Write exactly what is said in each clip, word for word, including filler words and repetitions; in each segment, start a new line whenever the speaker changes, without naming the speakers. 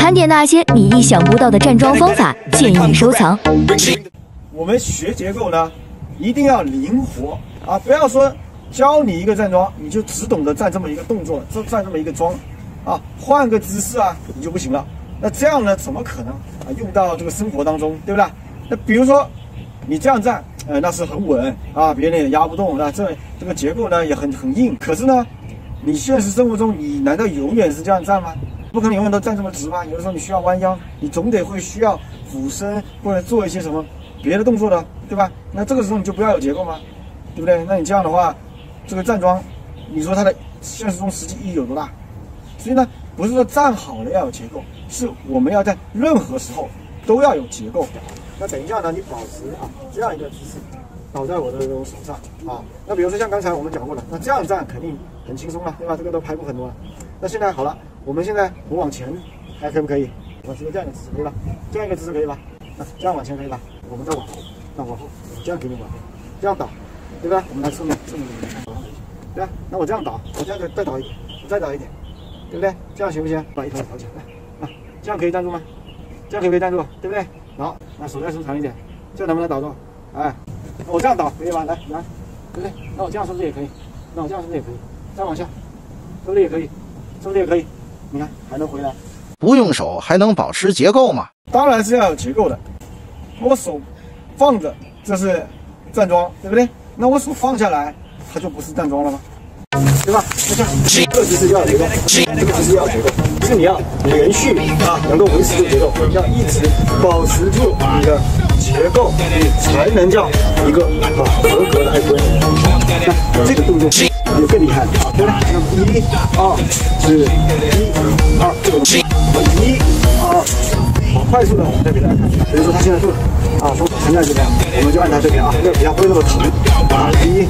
盘点那些你意想不到的站桩方法，建议你收藏。
我们学结构呢，一定要灵活啊！不要说教你一个站桩，你就只懂得站这么一个动作，这站这么一个桩啊，换个姿势啊，你就不行了。那这样呢，怎么可能啊用到这个生活当中，对不对？那比如说你这样站，呃，那是很稳啊，别人也压不动。那这这个结构呢也很很硬。可是呢，你现实生活中，你难道永远是这样站吗？不可能永远都站这么直吧？有的时候你需要弯腰，你总得会需要俯身或者做一些什么别的动作的，对吧？那这个时候你就不要有结构吗？对不对？那你这样的话，这个站桩，你说它的现实中实际意义有多大？所以呢，不是说站好了要有结构，是我们要在任何时候都要有结构。那等一下呢，你保持啊这样一个姿势，倒在我的这种手上啊。那比如说像刚才我们讲过了，那这样站肯定很轻松了，对吧？这个都拍过很多了。那现在好了，我们现在我往前，还可不可以？保持这样一个姿势可以吧？这样一个姿势可以吧？那这样往前可以吧？我们再往后，那往后，这样可以往后，这样倒，对吧？我们来侧面，侧面对吧？那我这样倒，我这样再再倒一点，我再倒一点，对不对？这样行不行？把一头抬起来，啊，这样可以站住吗？这样可不可以站住？对不对？好，那手再伸长一点，这样能不能倒住？哎，我这样倒可以吧？来来，对不对？那我这样是不是也可以？那我这样是不是也可以？再往下，是不是也可以？是不是也可以？你看还能回来。
不用手还能保持结构吗？
当然是要有结构的。我手放着，这是站桩，对不对？那我手放下来，它就不是站桩了吗？对吧？那这样，这个姿势要有结构，这个姿势要有结构，是你要连续啊，能够维持住结构，要一直保持住你的结构，你才能叫一个啊合格的爱蹲。那这个动作就更厉害了啊，对不对？那么一、二、是一、二，这个动作，一、二。好快速的，我们再给大家看，比如说他现在做啊，双手撑在这边，我们就按他这边啊，要比较不会那么疼啊，一、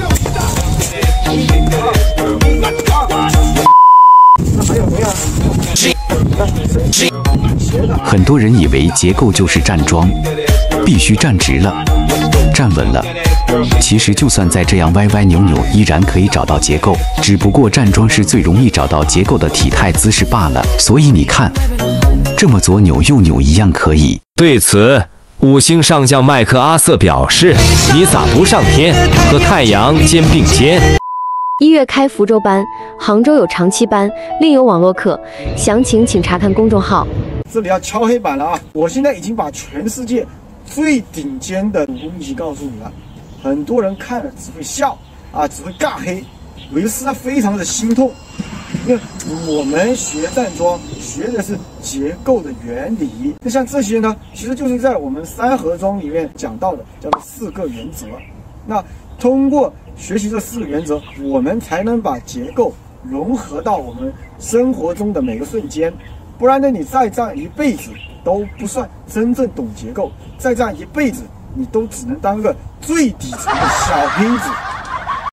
那还有同样，
很多人以为结构就是站桩，必须站直了，站稳了。其实就算再这样歪歪扭扭，依然可以找到结构，只不过站桩是最容易找到结构的体态姿势罢了。所以你看，这么左扭右扭一样可以。
对此，五星上将麦克阿瑟表示：“你咋不上天，和太阳肩并肩？”
一月开福州班，杭州有长期班，另有网络课，详情请查看公众号。
这里要敲黑板了啊！我现在已经把全世界最顶尖的武功秘籍告诉你了。很多人看了只会笑啊，只会尬黑，为师他非常的心痛，因为我们学站桩学的是结构的原理。那像这些呢，其实就是在我们三合桩里面讲到的，叫做四个原则。那通过学习这四个原则，我们才能把结构融合到我们生活中的每个瞬间。不然呢，你再站一辈子都不算真正懂结构，再站一辈子。你都只能当个最底层的小黑子。